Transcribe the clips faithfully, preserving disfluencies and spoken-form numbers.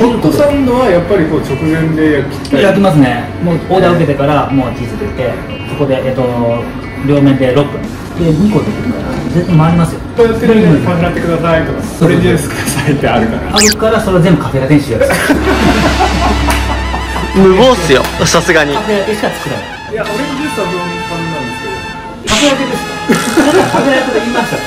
ホットサンドはやっぱりこう直前で焼きたい。 焼きますね。もうオーダー受けてからもうチーズ入れて、そこでえっと両面でろっぷんでにこできるから絶対回りますよ。 こうやってる間にパンラテくださいとかオレンジジュースくださいってあるから。 あるからそれ全部カフェラテにしよう。 無謀っすよ、さすがに。 カフェラテしか作らない。 いやオレンジジュースはパンなんですけど。 カフェラテですか。カフェラテと言いました。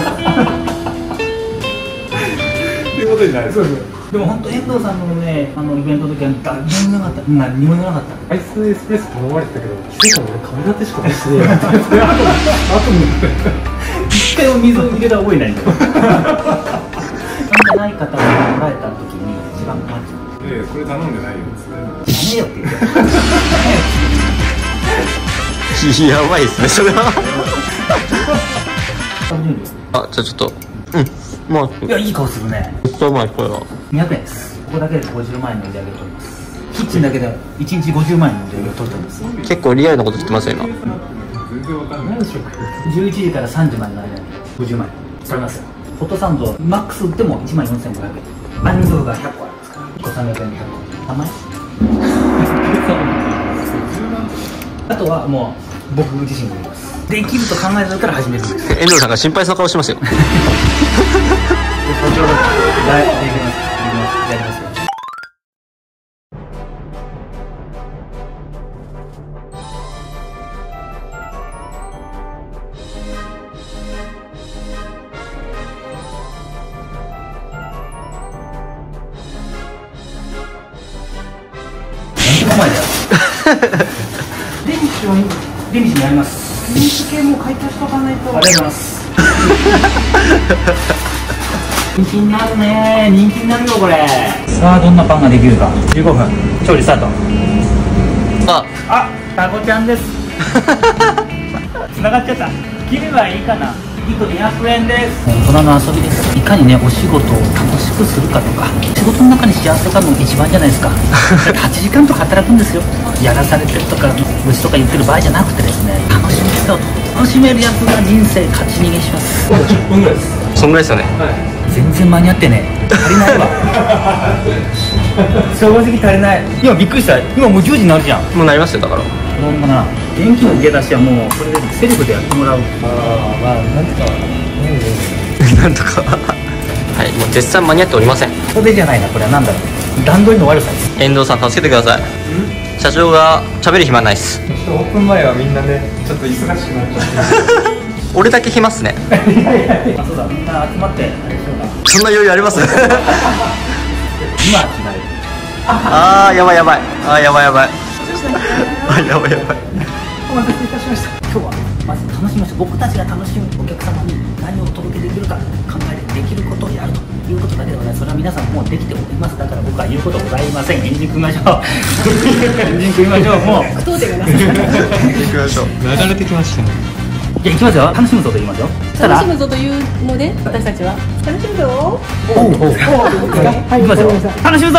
ということになる。そうそう。 でも本当遠藤さんのね、あのイベントの時は誰もいなかった。何にもいなかった。 アイスエスプレッソ頼まれてたけど、気づいたら俺カフェラテしか出してねえ。あと一回も水を入れた覚えないんだよ。なんじゃない方がもらえた時に一番困っちゃう。 ええ、これ頼んでないよですね。 やめよって言って。 やばいですね、それは。あ、じゃあちょっと。うん。まあ。 いや、いい顔するね。 めっちゃうまい、これは。 にひゃくえんです。ここだけでごじゅうまんえんの売り上げを取ります。キッチンだけでいちにちごじゅうまんえんの売り上げを取っております。 結構リアルなこと言ってますよ、今。 全然わかんないでしょ。 じゅういちじからさんじまでの間にごじゅうまんえん取りますよ。ホットサンドマックス売ってもいちまんよんせんごひゃくえん。杏仁豆腐がひゃっこありますから。いっこさんびゃくえんでひゃっこ。甘い。あとはもう僕自身が言います。できると考えたから始めるんです。 遠藤さんが心配そうな顔してますよ。 はい、できます。やりますよ。何前だよ。電気を電気にやります。電気系も解凍しとかないと。ありがとうございます。人気になるね。人気になるよこれ。さあどんなパンができるか。じゅうごふん調理スタート。 あ、 あ、タコちゃんです。繋がっちゃった。切ればいいかな。いっこにひゃくえんです。大人の遊びです。いかにねお仕事を楽しくするかとか、仕事の中に幸せがもう一番じゃないですか。はちじかんとか働くんですよ。やらされてるとか愚痴とか言ってる場合じゃなくてですね、楽しみですよ。楽しめるやつが人生勝ち逃げします。 じゅっぷんぐらいです。 そんぐらいですよね。 はい。 全然間に合ってね。足りないわ。正直足りない。今びっくりした。今もうじゅうじになるじゃん。 もうなりますよ、だから。 ほんまな。電気の入れ出しはもうこれでセルフでやってもらう。 ああ、まあなんとか。 なんとか。はい、もう絶賛間に合っておりません。 それじゃないな、これはなんだろう。段取りの悪さです。 遠藤さん助けてください。社長が喋る暇ないっす。 ちょっとオープン前はみんなね、ちょっと忙しくなっちゃって。 俺だけ暇っすね。 いやいやいや。あ、そうだ、みんな集まってあれしようか。 そんな余裕あります？ 今決まる。 あー、やばいやばい。あー、やばいやばい。あ、やばいやばい。 お待たせいたしました。今日はまず楽しみましょう。僕たちが楽しむお客様に何をお届けできるか考えてできることをやるということだけではない。それは皆さんもうできております。だから僕は言うことございません。エンジン組みましょう。エンジン組みましょう。もう行きましょう。 流れてきましたね。 じゃあ行きますよ。楽しむぞと言いますよ。 楽しむぞというので私たちは楽しむぞ。 おうおう。はい、行きますよ。楽しむぞ。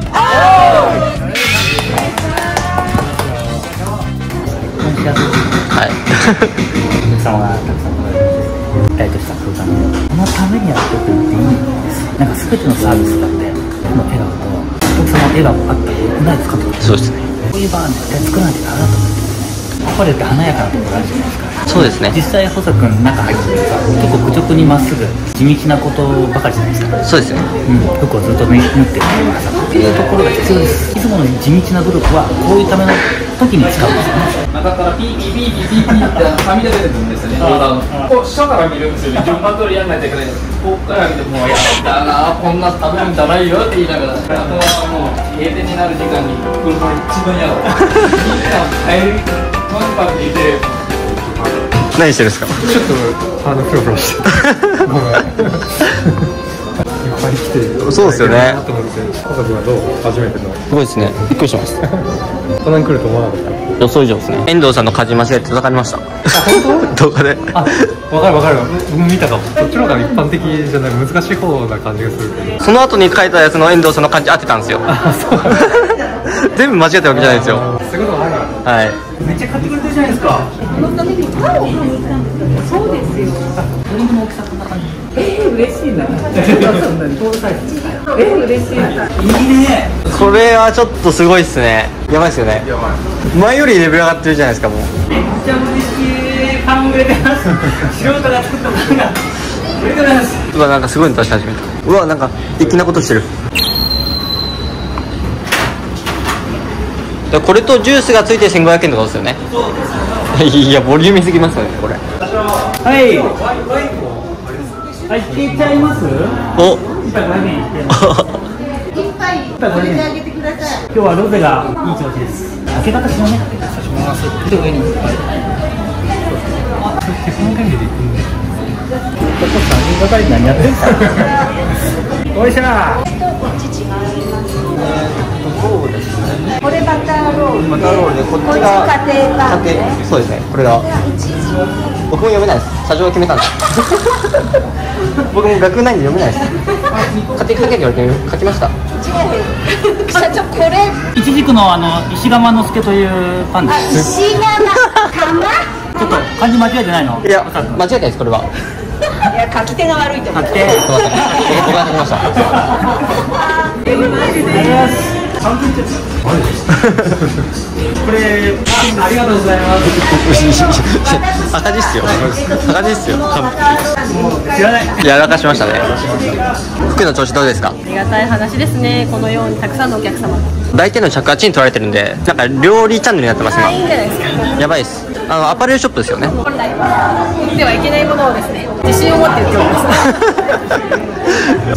はい。 お客様がたくさん来られて、大とした空間で、このためにやっておくっていいんです。なんか全てのサービスだって、この笑顔とお客様の笑顔があったらよくないですかと。 そうですね。 こういう場は絶対作らないとダメだと思ってですね。これって華やかなところあるじゃないですか。 そうですね。 実際細君中入ってるさ、結構愚直にまっすぐ地道なことばかりじゃないですか。 そうですね。 うん、服をずっとね縫ってるとかさ、っていうところが必要です。いつもの地道な努力はこういうための時に使うんですよね。 中からピーピーピーピーピーピーってはみ出てるんですよね。オーダーの。こう下から見るんですよね。順番通りやんないといけない。ここから見てもうやったな、こんな食べるんじゃないよって言いながら、あとはもう閉店になる時間に車一番やろう。みんな帰りマンパーって言ってる。 何してるんですか？ ちょっとあのフロフロして。ごめん。いっぱい来てる。 そうですよね。 あと思って、家族はどう初めての。 すごいですね。びっくりしました。 こんなに来ると思わなかった。 予想以上ですね。遠藤さんの勝ち間違い叩かれました。 あ、本当？ 動画で。 あ、わかるわかる。僕見たかも。そっちの方が一般的じゃない、難しい方な感じがするけど。 その後に書いたやつの遠藤さんの漢字合ってたんですよ。 あ、そう。 全部間違ってるわけじゃないですよ。 そういうことないから。 はい。 めっちゃ買ってくれてるじゃないですか。 このためにパンを買いに行ったんですよ。そうですよ。 ドリンクの大きさこんな感じ。 えー、嬉しいな。そんなにトールサイズ。えー、嬉しい。いいね。 これはちょっとすごいっすね。やばいっすよね。前よりレベル上がってるじゃないですか、もう。 めっちゃ嬉しい。パン売れてます。素人が作ったパンが売れてます。 うわ、なんかすごいの出し始めた。うわ、なんか粋なことしてる。これとジュースがついてせんごひゃくえんとかですよね。いや、ボリューミーすぎますよね、これ。 はいはい、聞いちゃいます。 お一杯ごひゃくえんいっぱいこれであげてください。今日はロゼがいい調子です。開け方しようね。開け方します。で、上にいっぱい。 この限りでいくんで。 ここさんにんがかり何やってんすか。おいしゃー。 そうですね。 これバターロール。 バターロールで、こっちがこっち家庭パンね。 そうですね。これが僕も読めないです。社長が決めたんです僕も学内で読めないです。家庭科けって言われて書きました。 社長これ。 いちじくのあの石窯の助というパンです。 石窯釜。 ちょっと漢字間違えてないの？ いや、間違えないです、これは。 いや、書き手が悪いと思う。 書き手。 すみません。僕が書きました。 ありがとうございます。これありがとうございます。 赤字っすよ。赤字っすよ。 知らない。 やらかしましたね。服の調子どうですか？ ありがたい話ですね。このようにたくさんのお客様。 大体の着圧に取られてるんで、なんか料理チャンネルになってますあ、いいんじゃないですか。 今。やばいです。あのアパレルショップですよね。 本来ではいけないものをですね、自信を持って言っております。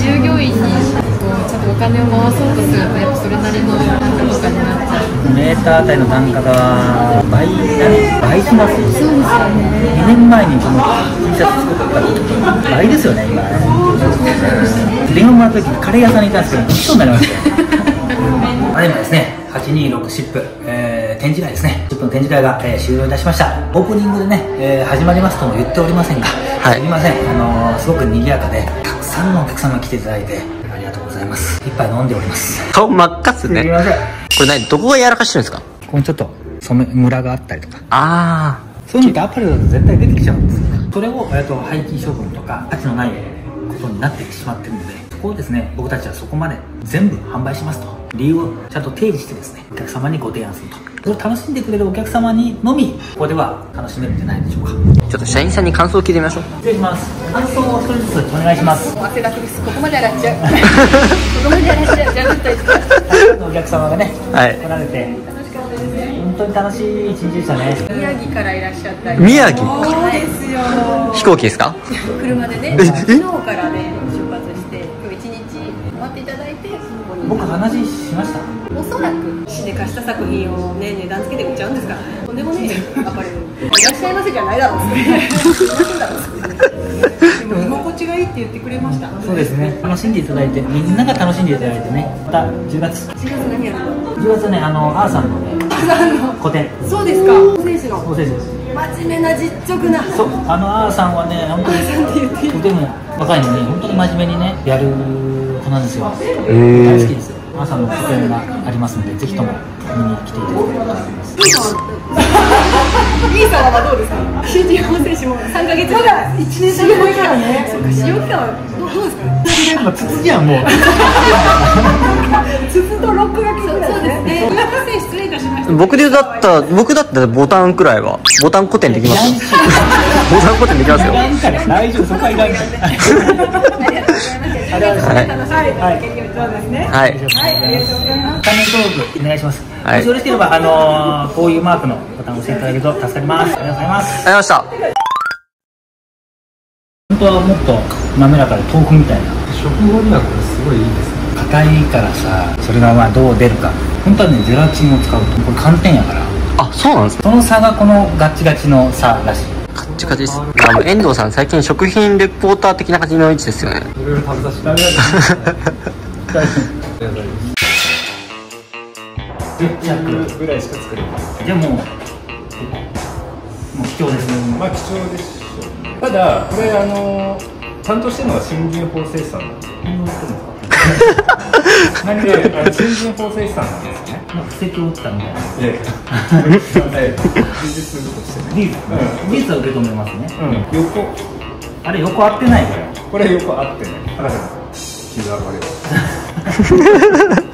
従業員にちょっとお金を回そうとすると、やっぱそれなりの単価とかになっちゃう。 メーターあたりの単価が倍だね。倍します。 そうですよね。 にねんまえにこの T シャツ作った時倍ですよね、今ね。電話もらった時にカレー屋さんにいたんですけど、一緒になりましたよ。あれもですね、はちにーろくシップ、えー、展示会ですね。シップの展示会が、えー、終了いたしました。オープニングでね、えー、始まりますとも言っておりませんが、 はい、 すみません、あのー、すごく賑やかで、たくさんのお客様が来ていただいて、ありがとうございます。一杯飲んでおります。 顔真っ赤っすね。 すみません。 これ何、どこがやらかしてるんですか？ ここにちょっと染めムラがあったりとか、 ああ、 そういうのってアパレルだと絶対出てきちゃうんですよね。それを、えー、と廃棄処分とか価値のないことになってしまってるので、そこをですね、僕たちはそこまで全部販売しますと理由をちゃんと提示してですね、お客様にご提案すると、それを楽しんでくれるお客様にのみここでは楽しめるんじゃないでしょうか。 ちょっと社員さんに感想を聞いてみましょう。 失礼します。感想を一人ずつお願いします。 もう汗だくです。ここまで上がっちゃう。ここまで上がっちゃう。じゃあ、ぐっといってください。 たくさんのお客様がね、 はい来られて楽しかったですね。 本当に楽しい一日でしたね。 宮城からいらっしゃったり。 宮城そうですよ。 飛行機ですか？ 車でね、 え昨日からね、出発して、今日一日待っていただいて、ここに。 僕話しました。 おそらく市で貸した作品をね、値段つけて売っちゃうんですから、とんでもねえアパレルいらっしゃいませじゃないだろうでも居心地がいいって言ってくれました。 そうですね、楽しんでいただいて、みんなが楽しんでいただいてね、またじゅうがつしがつ何やるの？ じゅうがつね、あのアーさんのね個展、 そうですか。選手のソーセージです。 真面目な実直な。 そう、あのアーさんはね、本当にとても若いのに本当に真面目にねやる子なんですよ。大好きですよ。アーさんの個展がありますので、ぜひとも見に来ていただければと思います。 リーさんはどうですか？新人本選手もさんかげつまだいちねんだけ前からね。そうか、使用期間はどうですかね。 筒じゃんもう。 筒とロックがそうですね。宮田選手失礼いたしました。 僕でだったら、僕だったらボタンくらいは、ボタン古典できますよ。ボタン古典できますよ。 大丈夫、そこはいらんから。 ありがとうございます。ありがとうございます。はい、はい、そうですね。 はい。 はい、ありがとうございます。 画面登録お願いします。 はいもしよろしければ、あのー、こういうマークのボタンを押していただけると助かります。ありがとうございます。 ありがとうございました。 本当はもっと滑らかで豆腐みたいな。 食後にはこれすごいいいですね。 硬いからさ、それがまあどう出るか。本当はね、ゼラチンを使うとこれ寒天やから、 あ、そうなんですね。 その差がこのガチガチの差らしい。 カッチカチです。あの遠藤さん、最近食品レポーター的な感じの位置ですよね。 いろいろ食べさせて食べられる。じゅっちゃくぐらいしか作れない。 じゃあもう、もう貴重ですね。 まあ貴重ですよね。ただこれあの担当してるのが新人縫製士さんなんで。何であの新人縫製士さんなんですね。 なんか布石を打ったみたいな。 ええ。技術としてね。 技術、技術は受け止めますね。 うん。横あれ横合ってないこれ。 これよくあってね。だから傷あるわけです。